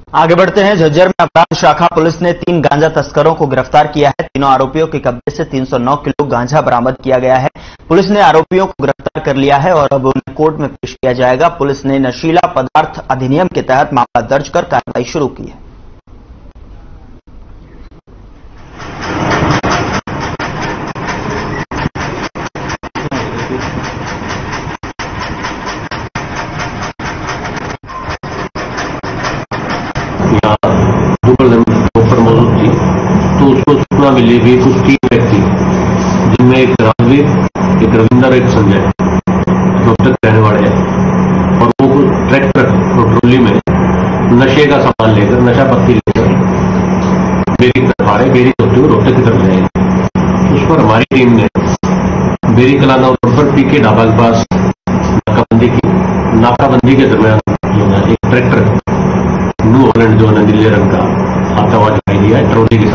आगे बढ़ते हैं। झज्जर में अपराध शाखा पुलिस ने 3 गांजा तस्करों को गिरफ्तार किया है। तीनों आरोपियों के कब्जे से 309 किलो गांजा बरामद किया गया है। पुलिस ने आरोपियों को गिरफ्तार कर लिया है और अब उन्हें कोर्ट में पेश किया जाएगा। पुलिस ने नशीला पदार्थ अधिनियम के तहत मामला दर्ज कर कार्रवाई शुरू की है। दोपहर मौजूद थी तो उसको सूचना मिली भी कुछ 3 व्यक्ति, जिनमें एक राजवीर, एक रविंदर, एक संजय रोहतक रहने वाले हैं, और वो ट्रैक्टर और ट्रॉली में नशे का सामान लेकर, नशा पत्ती लेकर बेरी की तरफ आ रहे, बेरी होते हुए रोहतक की तरफ जाएंगे। उस पर हमारी टीम ने बेरी कलाना रोड पर पीके ढाबा के पास नाकाबंदी के दरमियान एक ट्रैक्टर न्यू हॉलैंड जो है नीले रंग का आता हुआ दिखाई दिया है, ट्रॉली के